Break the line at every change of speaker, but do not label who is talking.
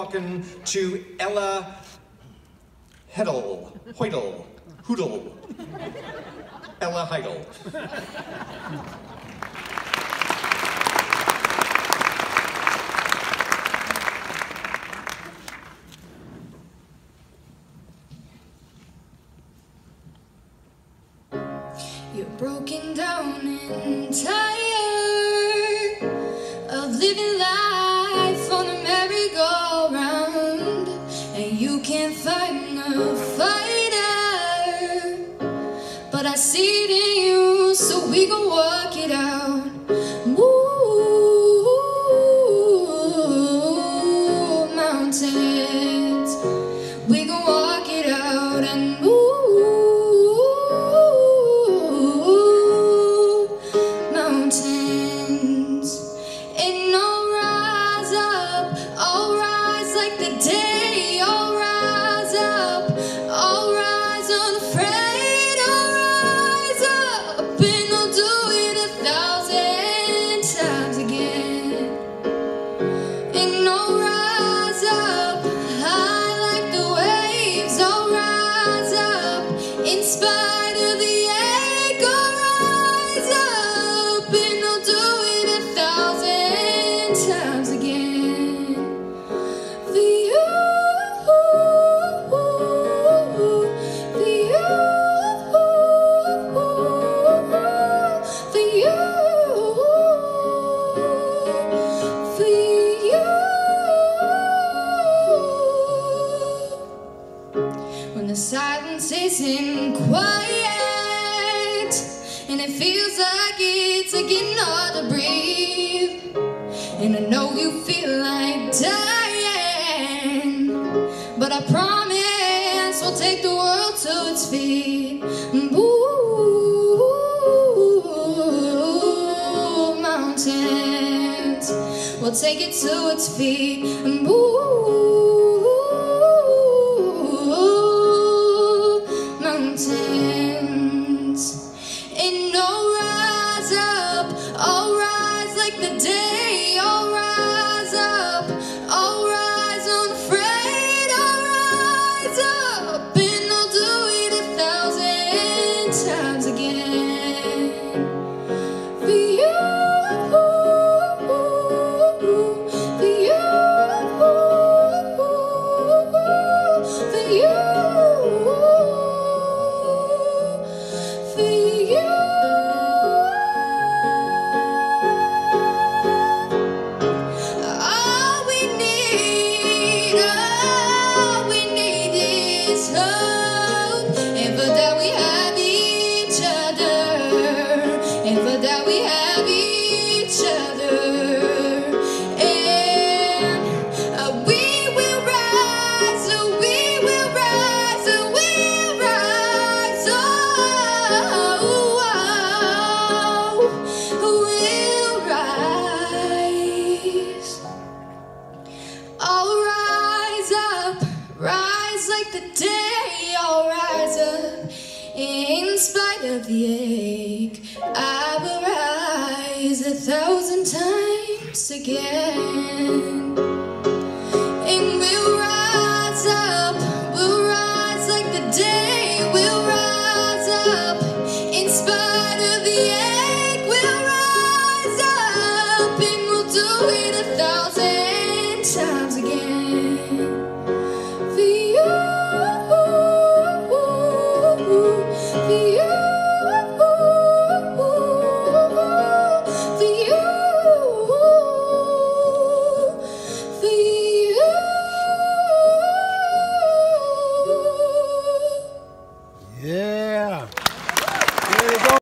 talking to Ella Hoydle. Ella Heidel.
You're broken down and tired of living life on a merry-go-round, and you can't find a fighter, but I see it in you, so we gon' work it out. Move mountains, we gon' walk it out and move mountains. And I'll rise up, I'll rise like the day, I'll rise up, I'll rise unafraid, I'll rise up, and I'll do it 1,000 times again. And I'll rise up high like the waves, I'll rise up in spite of the ache, I'll rise up and I'll do it 1,000 times again. For you, for you, for you, for you. When the silence isn't quiet and it feels like it's getting hard to breathe, and I know you feel like dying, but I promise we'll take the world to its feet. Move mountains, we'll take it to its feet. Mountains. And I'll rise up, I'll rise like the day, I'll rise up, I'll rise unafraid, I'll rise up, and I'll do it 1,000 times again. For you, for you, for you. All we need is hope, and for that we have each other, and for that we have each other, and we will rise, we will rise, we'll rise, we'll rise. I'll rise up, rise like the day, I'll rise up in spite of the ache, I will rise 1,000 times again.